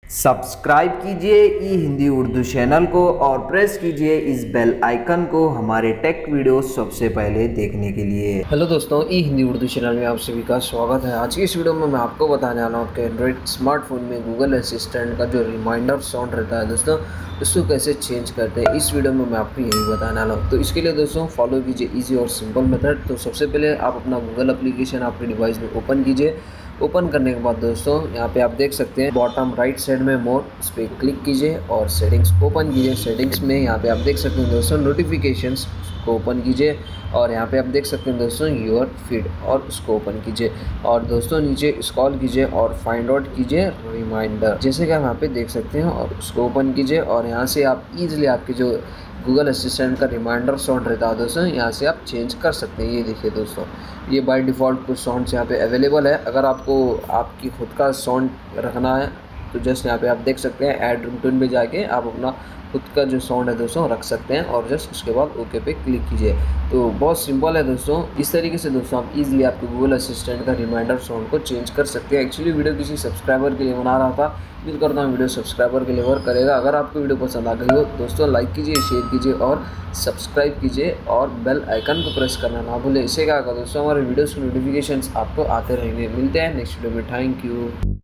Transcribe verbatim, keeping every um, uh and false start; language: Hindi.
सब्सक्राइब कीजिए ई हिंदी उर्दू चैनल को और प्रेस कीजिए इस बेल आइकन को हमारे टेक वीडियो सबसे पहले देखने के लिए। हेलो दोस्तों, ई हिंदी उर्दू चैनल में आप सभी का स्वागत है। आज की इस वीडियो में मैं आपको बताने वाला हूँ कि एंड्रॉइड स्मार्टफोन में गूगल असिस्टेंट का जो रिमाइंडर साउंड रहता है दोस्तों, उसको कैसे चेंज करते हैं, इस वीडियो में मैं आपको यही बताने वाला हूँ। तो इसके लिए दोस्तों फॉलो कीजिए ईजी और सिंपल मेथड। तो सबसे पहले आप अपना गूगल एप्लीकेशन आपके डिवाइस में ओपन कीजिए। ओपन करने के बाद दोस्तों यहाँ पे आप देख सकते हैं बॉटम राइट साइड में मोर, उस पर क्लिक कीजिए और सेटिंग्स ओपन कीजिए। सेटिंग्स में यहाँ पे आप देख सकते हैं दोस्तों नोटिफिकेशंस को ओपन कीजिए और यहाँ पे आप देख सकते हैं दोस्तों योर फीड, और उसको ओपन कीजिए और दोस्तों नीचे स्क्रॉल कीजिए और फाइंड आउट कीजिए रिमाइंडर, जैसे कि आप यहाँ पे देख सकते हैं, और उसको ओपन कीजिए और यहाँ से आप इजीली आपके जो गूगल असिस्टेंट का रिमाइंडर साउंड रहता है दोस्तों, यहाँ से आप चेंज कर सकते हैं। ये देखिए दोस्तों, ये बाय डिफ़ॉल्ट कुछ साउंड्स यहाँ पे अवेलेबल है। अगर आपको आपकी खुद का साउंड रखना है तो जस्ट यहाँ पे आप देख सकते हैं ऐड रिंगटोन पे जाके आप अपना खुद का जो साउंड है दोस्तों रख सकते हैं और जस्ट उसके बाद ओके पे क्लिक कीजिए। तो बहुत सिंपल है दोस्तों। इस तरीके से दोस्तों आप इजीली आपके गूगल असिस्टेंट का रिमाइंडर साउंड को चेंज कर सकते हैं। एक्चुअली वीडियो किसी सब्सक्राइबर के लिए बना रहा था, उम्मीद करता हूँ वीडियो सब्सक्राइबर के लिए वर्क करेगा। अगर आपको वीडियो पसंद आ गई हो दोस्तों, लाइक कीजिए, शेयर कीजिए और सब्सक्राइब कीजिए और बेल आइकन को प्रेस करना ना भूलें। इससे क्या होगा दोस्तों, हमारे वीडियोस के नोटिफिकेशंस आपको आते रहेंगे। मिलते हैं नेक्स्ट वीडियो में। Thank you.